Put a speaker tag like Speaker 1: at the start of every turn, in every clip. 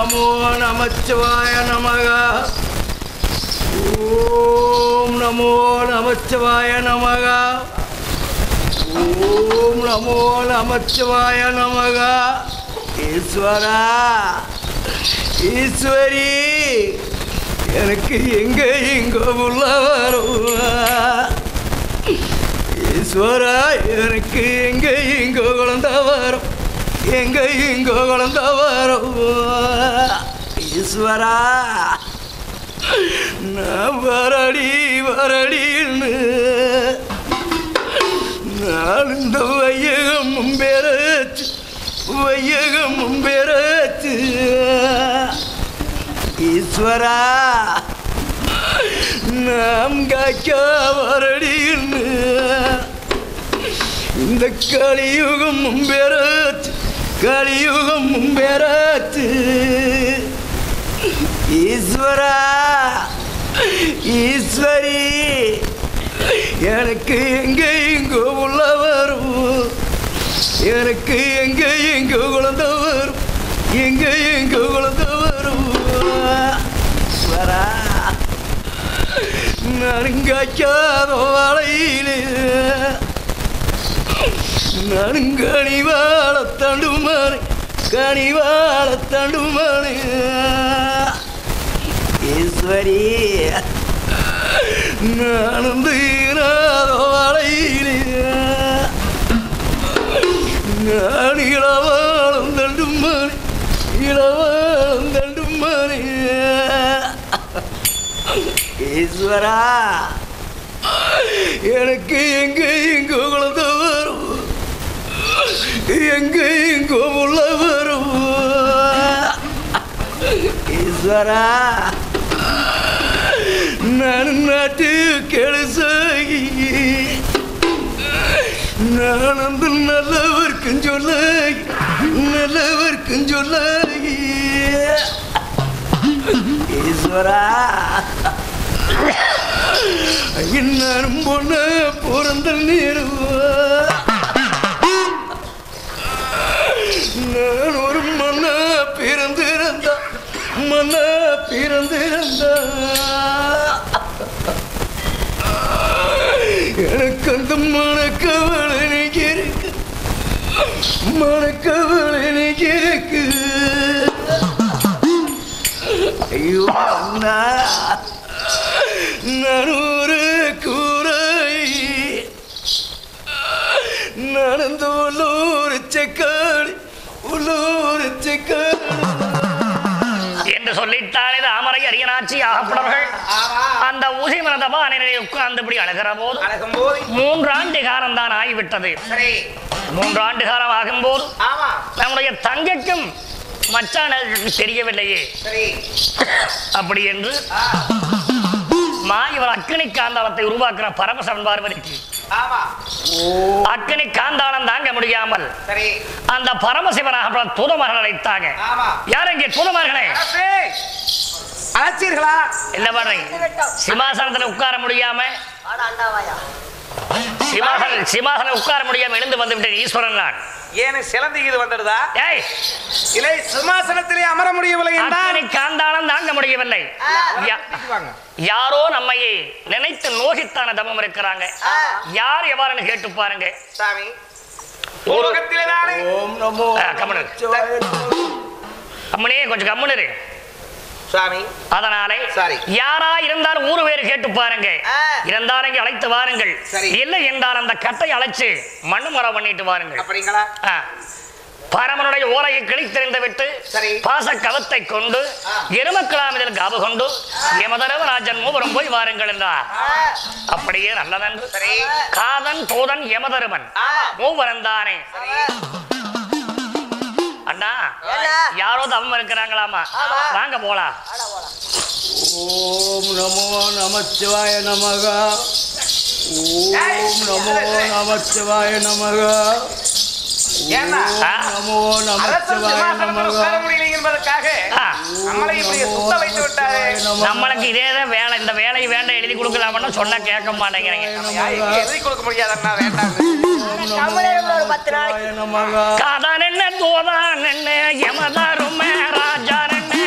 Speaker 1: நமோ நமச்சிவாய நமக. ஓம் நமோ நமச்சிவாய நமக. ஓம் நமோ நமச்சிவாய நமக. ஈஸ்வரா ஈஸ்வரி எனக்கு எங்கோ உள்ள வரும். ஈஸ்வரா எனக்கு எங்கோ குழந்த வரும். எங்கோ குழந்த வரும். ஈஸ்வரா நான் வரடின்னு நான் இந்த வையகம் பெறச்சு. ஈஸ்வரா நாம் காய்க்க வரடின்னு இந்த கலியுகம் பெறச்சு. ஈஸ்வரா ஈஸ்வரி எனக்கு எங்கோ உள்ள வரும். எனக்கு எங்கோ குழந்த வரும். எங்கோ குழந்த வரும். ஈஸ்வரா நறுங்காய்க்காத வாழையிலே நறுங்கனிவாழ தண்டுமானே. ஈஸ்வரி நானந்து வாழையிலே நான் இளவாழம் தண்டுமானே. ஈஸ்வரா எனக்கு எங்கோ குழந்த வரும். எங்கோ உள்ள வரும். ஈஸ்வரா நான் நாட்டு கெழுசாகி நான் அந்த நல்லவர்க்கும் சொல்லாகி. ஈஸ்வரா இன்னும் பொண்ண பிறந்த நேரம் நான் ஒரு மண்ணா பிறந்திருந்தா எனக்கு அந்த மனக்கவலை இருக்கு. ஐயோ அண்ணா நான் ஒரு கூரை நடந்து உள்ளூர் செக்காடி
Speaker 2: என்று சொல்லித்தானே தாமரை அரியனாட்சி ஆகப்படவர்கள் அந்த ஊசி மரதபானை உட்கார்ந்தபடி அழகிற போது 3 ஆண்டு காலம் தான் ஆகிவிட்டது. 3 ஆண்டு காலம் ஆகும்போது நம்முடைய தங்கைக்கும் மச்சானுக்கு தெரியவில்லையே. அப்படி என்று இவர் அக்னி காந்தாளத்தை உருவாக்குற பரமசிவன் பார்வதிக்கு அக்னி காந்தாளம் தாங்க முடியாமல் அந்த பரமசிவனாக தூதமார்கள் அழைத்தாங்க. யார் இங்கே தூதமார்களே
Speaker 3: அழைச்சீர்களா?
Speaker 2: என்ன பண்றீங்க? சிம்மாசனத்துல உட்கார முடியாம சிம்மாசனம் உட்கார முடியாம எழுந்து வந்து விட்டேன். ஈஸ்வரன் நான்
Speaker 3: ஏன் சிலந்திக்கு வந்துடுதா? இல்லை சிம்மாசனத்திலே அமர முடியவில்லை என்றால்
Speaker 2: காந்தாளம் தாங்க முடியவில்லை. யாரோ நம்மையே நினைத்து நோகித்தான தமம் இருக்கிறாங்க. யார் எவ்வாறு கேட்டு பாருங்க.
Speaker 3: சாமி
Speaker 2: அம்மனே கொஞ்சம் கம்முனு
Speaker 3: சாமி.
Speaker 2: அதனாலே யாரா இருந்தாலும் ஊரு பேரு கேட்டு பாருங்க. இருந்தாலும் அழைத்து வாருங்கள். இல்லை என்றால் அந்த கட்டை அழைச்சு மண்ணு மரம் பண்ணிட்டு வாருங்கள்.
Speaker 3: அப்படிங்களா?
Speaker 2: பரமனுடைய ஓலையை கிழித்தெறிந்து விட்டு பாச கவத்தை கொண்டு எருமக்கிழாமிதல் காவு கொண்டு யமதர்மராஜன் மூவரும் போய் வாருங்கள் என்றார். அப்படியே நல்லதன்று காதன் தூதன் யமதர்மன் மூவரும் தானே. அண்ணா யாரோ தவம் இருக்கிறாங்களாமா, வாங்க போலாம்.
Speaker 1: ஓம் நமோ நமச்சிவாய நமக. ஓம் நமோ நமச்சிவாய நமக. நமோ நமச்சிவாய நமக.
Speaker 2: நம்மளுக்கு இதேதான் வேலை. இந்த வேலை வேண்டாம் எழுதி கொடுக்கலாம்னு சொன்னா கேட்க மாட்டேங்கிறீங்க. காதான் என்ன தோதான் என்ன யமதரும ராஜா என்ன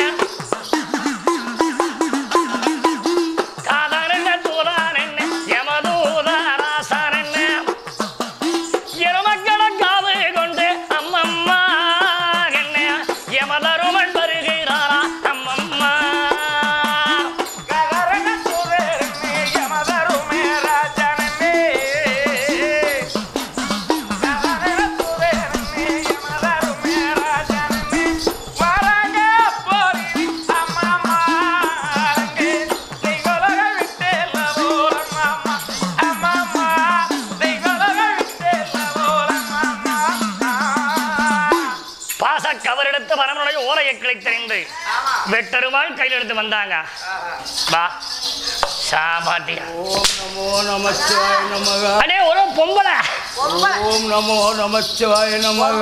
Speaker 2: பரமனுடைய ஓலையை கிளைத்தறிந்து வெட்டருவாள் கையில் எடுத்து வந்தாங்க. வா சாபாட்டியா.
Speaker 1: ஓம் நமோ நமச்சிவாய நமக.
Speaker 2: அடே ஒரு பொம்பளை.
Speaker 1: ஓம் நமோ நமச்சிவாய நமக.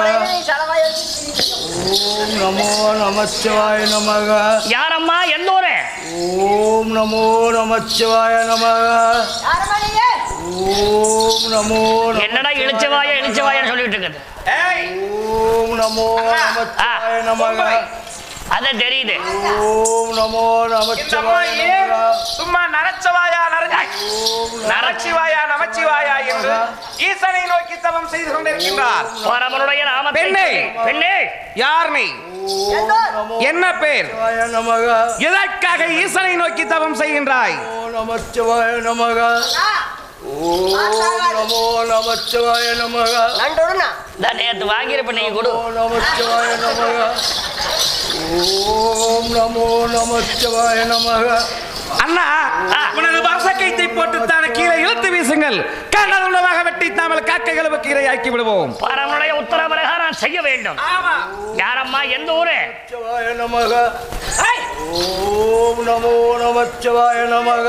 Speaker 1: ஓம் நமோ நமச்சிவாய நமக.
Speaker 2: யாரம்மா எந்த ஊரு?
Speaker 1: ஓம் நமோ நமச்சிவாய நமக. ஓம் நமோ
Speaker 2: என்னடா இழிச்சவாய சொல்லிட்டு இருக்குது?
Speaker 1: ஓம் நமோ நமச்சிவாய நமக.
Speaker 2: அத தெரியுது.
Speaker 1: ஓம் நமோ நமச்சிவாய நமக.
Speaker 3: சும்மா நரச்சவாயா நரச்சிவாயா நமச்சிவாயா என்று ஈசனை நோக்கி தவம் செய்து கொண்டிருக்கின்றார்.
Speaker 2: பரமனுடைய நாமத்தை.
Speaker 3: பெண்ணே
Speaker 2: பெண்ணே
Speaker 3: யார் நீ? என்ன பேர்?
Speaker 1: நமக.
Speaker 3: எதற்காக ஈசனை நோக்கி தவம் செய்கின்றாய்?
Speaker 1: நமச்சிவாய நமக. ஓம் நமோ நமச்சிவாய நமக.
Speaker 2: நேற்று வாங்கியிருப்ப நீங்க கொடு.
Speaker 1: நமச்சிவாய நமக. ஓம் நமோ நமச்சிவாய நமக.
Speaker 3: அண்ணா உனது வாசக்கைத்தை போட்டுத்தான கீழே இழுத்து வீசுங்கள். கண்டதுள்ளமாக வெட்டி தாமல் காக்கைகளுக்கு இரையாக்கி விடுவோம்.
Speaker 2: பரமனுடைய உத்தரவு பிரகாரம் செய்ய வேண்டும். யாரம்மா எந்த ஊரு?
Speaker 1: நமச்சிவாய நமக. ஓம் நமோ நமச்சிவாய நமக.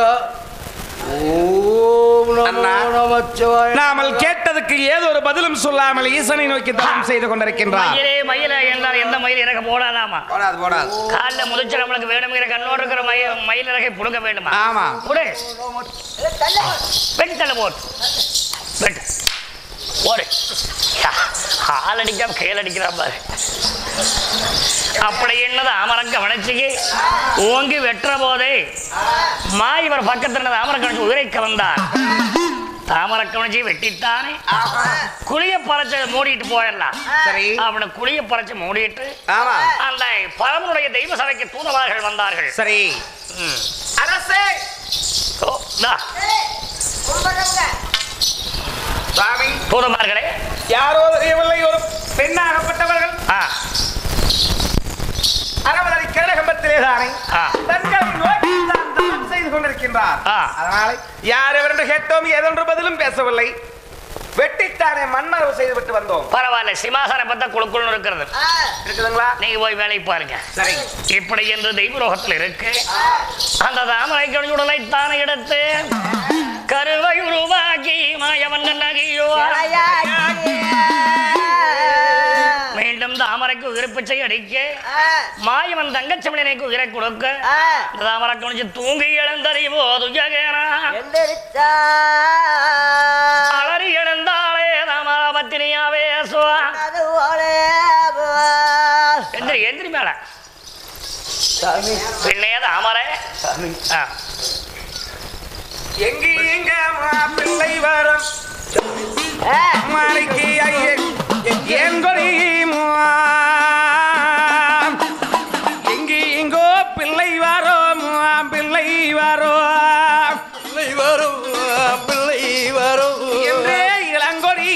Speaker 1: ஓம் நமோ நமச்சிவாய.
Speaker 3: நாமல் கேட்டதுக்கு ஏதோ ஒரு பதிலும் சொல்லாமல் ஈசனை நோக்கி தவம் செய்து கொண்டிருக்கின்றார்.
Speaker 2: மயில என்றால் எந்த மயில் எனக்கு போடாதாமா? போடாது. காலில் முதிச்சு நம்மளுக்கு வேணுங்கிற கண்ணோடு இருக்கிற மயில் இறகை புடுங்க வேண்டுமா?
Speaker 3: ஆமா.
Speaker 2: புடு. வெட்டி தள்ள போட்டு வெட்டு ஒரு கால் அடிக்காம கையில் அடிக்கிறான் பாரு. அப்படி என்னது அமரம் கவனிச்சுக்கு ஓங்கி வெட்டுற போதே இவர் பக்கத்தில் அமரம் கவனிச்சு உயிரை கலந்தார். தாமரை கவனிச்சு வெட்டித்தானே குளிய பறச்ச மூடிட்டு போயிடலாம்.
Speaker 3: சரி.
Speaker 2: அவனை குளிய பறச்சு மூடிட்டு அந்த பரமனுடைய தெய்வ சபைக்கு தூதவார்கள் வந்தார்கள்.
Speaker 3: சரி. அரசே
Speaker 2: தூதமார்களே
Speaker 3: யாரோ தெரியவில்லை, ஒரு பெண்ணாகப்பட்டவர்கள் அரவணை கேடகம்பத்திலே தானே தங்களை நோக்கி தான் தவம் செய்து கொண்டிருக்கின்றார். அதனால யார் எவரென்று கேட்டோம், ஏதொன்று பதிலும் பேசவில்லை. வெட்டித்தானே மண்ணளவு செய்து விட்டு வந்தோம்.
Speaker 2: பரவாயில்ல, சிமாசனம் பார்த்தா குழுக்குழு இருக்கிறது
Speaker 3: இருக்குதுங்களா?
Speaker 2: நீங்க போய் வேலை பாருங்க.
Speaker 3: சரி.
Speaker 2: இப்படி என்று தெய்வலோகத்தில் இருக்கு. அந்த தாமரை கணியுடலை தானே எடுத்து கருவை உருவாக்கி மாயவன் நகியோ மீண்டும் தாமரைக்கு உயிர்ப்பிச்சை அடிக்க மாயவன் தங்கச்சமணினைக்கு உயிரை கொடுக்க தாமரை கணிச்சு தூங்கி எழுந்தறிவோ துஜகேனா அலறி எழுந்தாளே ராமபத்தினியாவே எந்திரி எந்திரி மேல பின்னே தாமரை
Speaker 3: எங்க எங்க பிள்ளை வரம் மாலைக்கு ஐயன் எங்கொடி எங்கி இங்கோ பிள்ளை வரோம் பிள்ளை வரோம்
Speaker 1: பிள்ளை வரும் பிள்ளை வரும்
Speaker 3: என்றே இளங்கொடி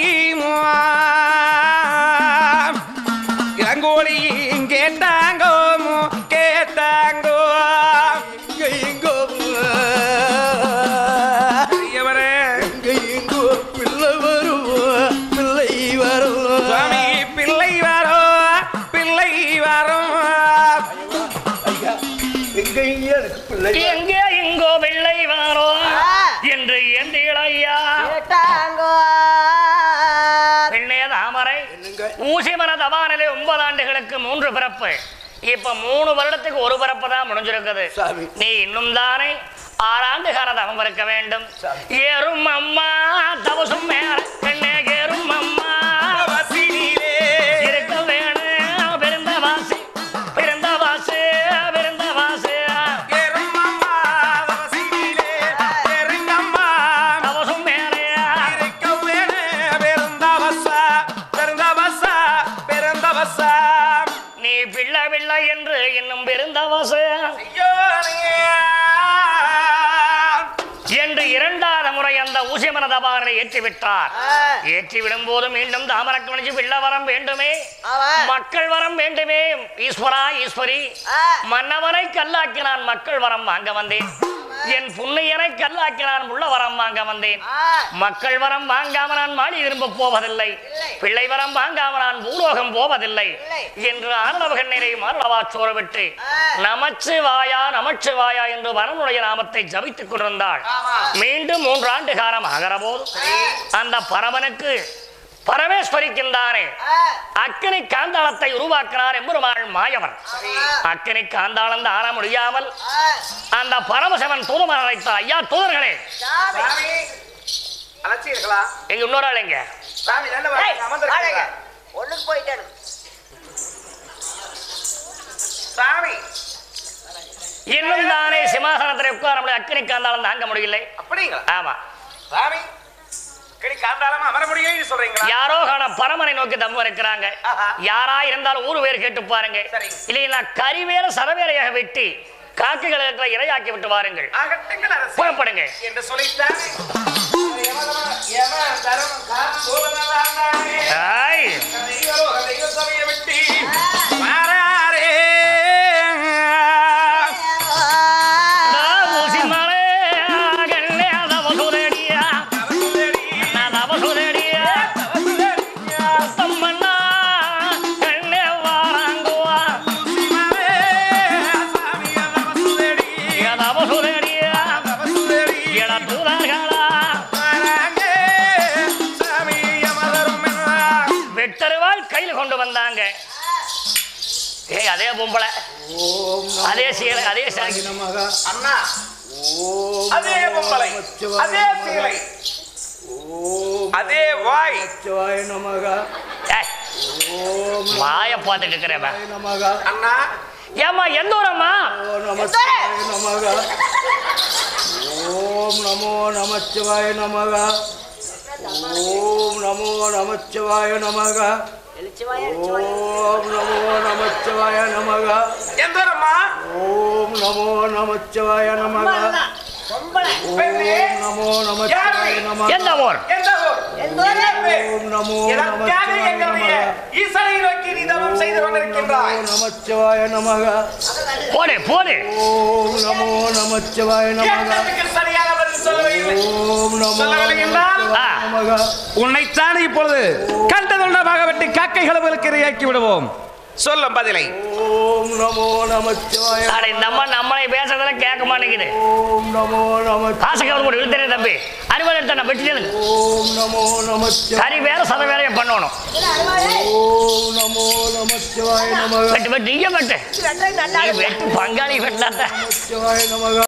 Speaker 3: இளங்கோடி கேட்டாங்கோ கேட்டாங்கோ
Speaker 1: இங்கோ
Speaker 3: எவரே
Speaker 1: இங்கோ பிள்ளை வரும் பிள்ளை வரும்
Speaker 3: சுவாமி பிள்ளை வரும் பிள்ளை வரும்
Speaker 2: எங்கே இங்கோ பிள்ளை வாரோ என்று எந்திழையா பெண்ணே தாமரை ஊசிமர தபானிலே 9 ஆண்டுகளுக்கு 3 பிறப்பு. இப்ப 3 வருடத்துக்கு 1 பிறப்பு தான் முடிஞ்சிருக்குது. நீ இன்னும் தானே 6 ஆண்டு கால தவம் இருக்க வேண்டும். ஏறும் அம்மா தவசும் மேல பெண்ணே ஏறும் அம்மா இருக்க வேணும் பிறந்த வாசி பிறந்த வாசி பிறந்த வாசி தவசும் மேலே நீ பிள்ளை பிள்ளை என்று இன்னும் பிறந்த வாசி என்று 2வது முறை அந்த ஊசிமன தபாரனை ஏற்றிவிட்டார். ஏற்றிவிடும் போது மீண்டும் தாமரக்கு மணிச்சு பிள்ளை வரம் வேண்டுமே, மக்கள் வரம் வேண்டுமே. ஈஸ்வரா ஈஸ்வரி மன்னவனை கல்லாக்கி நான் மக்கள் வரம் வாங்க வந்தேன். என் புண்ணியனை கல்லாக்கி நான் உள்ள வரம் வாங்க வந்தேன். மக்கள் வரம் வாங்காம நான் மாடி திரும்ப போவதில்லை, பிள்ளை வரம் வாங்காம நான் பூலோகம் போவதில்லை என்று ஆனவகண்ணரை மாரளவா சோர விட்டு நமச்சிவாயா நமச்சிவாயா என்று வரனுடைய நாமத்தை ஜபித்துக் கொண்டிருந்தாள். மீண்டும் 3 ஆண்டு காலம் ஆகிற போது அந்த பரமனுக்கு பரமேஸ்வரிக்கின்றானே அக்கினி காந்தாளத்தை உருவாக்கினார் எம்பெருமாள் மாயவன். அக்கினி காந்தாளம் ஆன முடியாமல் அந்த பரமசிவன் தூதமன் அழைத்தார். ஐயா தூதர்களே, எங்க இன்னொரு ஆள் எங்க இன்னும் தானே சிம்மாசனத்தில் உட்கார முடியும். அக்கினி காந்தாளம் தாங்க முடியலை.
Speaker 3: அப்படிங்களா?
Speaker 2: ஆமா.
Speaker 3: யாரோ
Speaker 2: பரமனை நோக்கி தம்ம இருக்கிறாங்க. யாரா இருந்தாலும் ஊரு பேர் கேட்டு பாருங்க. இல்லையா கறிவேல சரவேலையாக வெட்டி காக்கைகளை இரையாக்கி விட்டு வாருங்கள், புறப்படுங்க
Speaker 3: என்று சொல்லிட்டாங்க.
Speaker 2: கொண்டு வந்தாங்க. அதே பொம்பளை, அதே சீலை, அதே
Speaker 3: அண்ணா, அதே பொம்பளை, அதே சீலை, அதே வாய்.
Speaker 2: வாய பார்த்துட்டு இருக்கிறேன்
Speaker 3: அண்ணா.
Speaker 2: ஏமா எந்த ஊரம்மா?
Speaker 1: ஓம் நமோ நமச்சிவாய நமக. ஓம் நமோ நமச்சிவாய நமக. ஓம் நமோ நமச்சிவாய நமக.
Speaker 3: எந்தோரம்மா?
Speaker 1: ஓம் நமோ நமச்சிவாய நமக. ஓம் நமோ நமச்சிவாய நமக.
Speaker 2: எந்த ஊர்?
Speaker 1: ஓம் நமோ நமச்சிவாய நமக.
Speaker 3: ஈசனை நோக்கி நீ தவம் செய்து கொண்டிருக்கின்றாய்.
Speaker 1: நமச்சிவாய நமக.
Speaker 2: போடு போடு.
Speaker 1: ஓம் நமோ நமச்சிவாய நமக.
Speaker 3: சரியாக பதில் சொல்லவில்லை.
Speaker 1: ஓம் நமோ நமக.
Speaker 3: உன்னைத்தான் இப்பொழுது கண்டதுண்டமாக வெட்டி காக்கை கலவுகளுக்கு இரையாக்கி விடுவோம். சொல்லும் பதிலை.
Speaker 1: ஓம் நமோ நமச்சிவாய.
Speaker 2: இந்த அம்மா நம்மளை பேசுறதுல கேட்க மாட்டேங்குது.
Speaker 1: ஓம் நமோ நமச்சிவாய.
Speaker 2: காசைக்கு கூட இழுத்தேன் தம்பி, அறிவாளி எடுத்த நான் வெட்டினது.
Speaker 1: ஓம் நமோ நமச்சிவாய.
Speaker 2: கறி வேற சத வேலையும் பண்ணணும்.
Speaker 1: ஓம் நமோ நமச்சிவாய நமக.
Speaker 2: வெட்டு வெட்டு இங்க வெட்டு, வெட்டு பங்காளி வெட்டாத்த
Speaker 1: நமச்சிவாய நமக.